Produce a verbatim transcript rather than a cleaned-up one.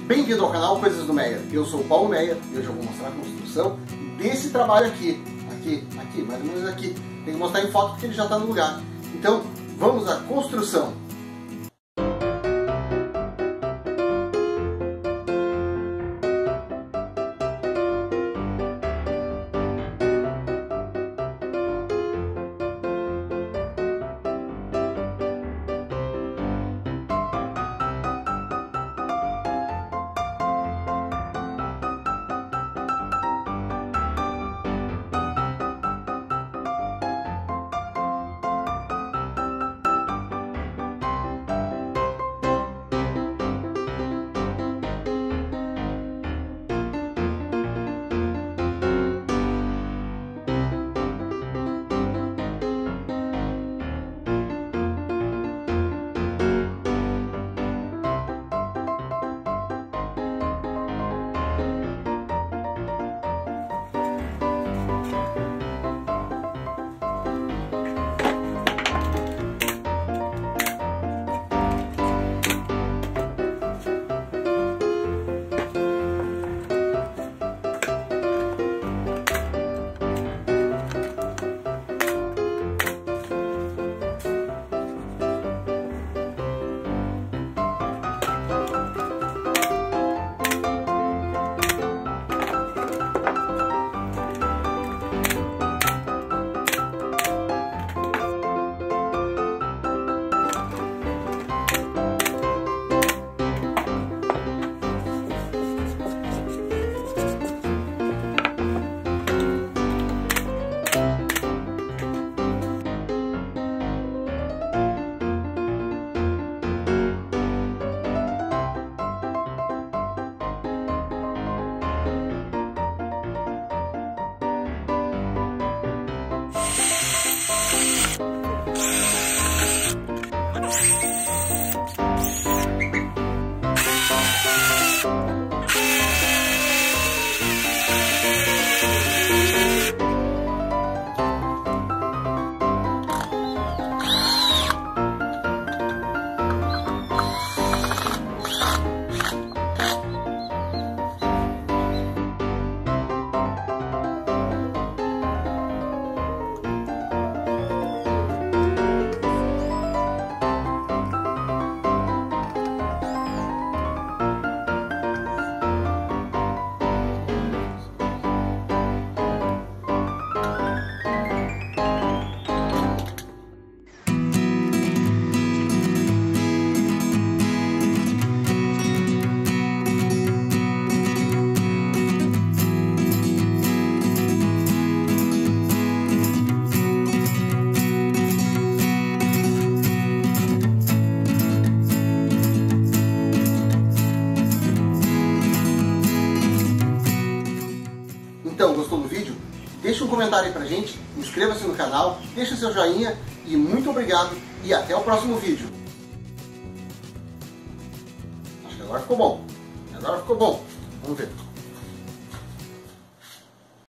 Bem-vindo ao canal Coisas do Meyer. Eu sou o Paulo Meyer e hoje eu vou mostrar a construção desse trabalho aqui. Aqui, aqui, mais ou menos aqui. Tem que mostrar em foto porque ele já está no lugar. Então, vamos à construção. Então, gostou do vídeo? Deixa um comentário aí pra gente, inscreva-se no canal, deixa seu joinha e muito obrigado e até o próximo vídeo. Acho que agora ficou bom. Agora ficou bom. Vamos ver.